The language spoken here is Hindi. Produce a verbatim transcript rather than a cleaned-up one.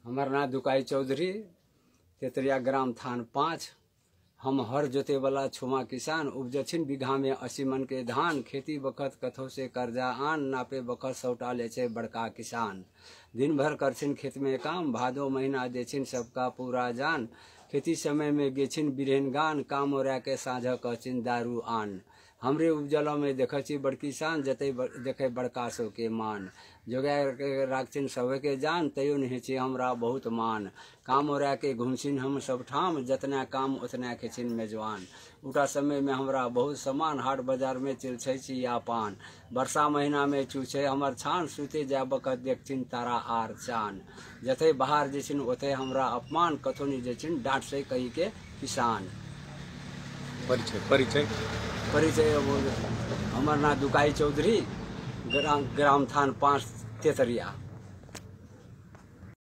हमार नाम दुकाई चौधरी, तेतरिया ग्राम थान पाँच। हम हर जोते वाला छुमा किसान, उपजछिन बीघा में अस्सी मन के धान। खेती बखत कथो से कर्जा आन, नापे बखत सौटा ले छे बड़का किसान। दिन भर करछिन खेत में काम, भादो महीना देछिन सबका पूरा जान। खेती समय में गेछिन बिरहन गान, काम ओरा के साझा कहछिन दारू आन। हमरे उपजलों में देखछी बड़की शान, जते देखे बड़का सो के मान। जोगा के राखछिन सब के जान, तयो नहीं छे हमरा बहुत मान। काम ओरा के घूमछिन हम सब ठाम, जतना काम उतना खेछिन मेजवान। उठा समय में हमरा बहुत समान, हाट बाजार में चिलछै चिया पान। वर्षा महीना में चूछे हमर छान, सुते जा बखत देखछिन तारा आर चान। जथे बाहर जेछिन ओथे हमरा अपमान, कथो नहीं जेछिन डांट से कही के किसान। परिचय परिचय परिचय हमार नाम दुकाई चौधरी, ग्राम ग्राम थान पाँच तेतरिया।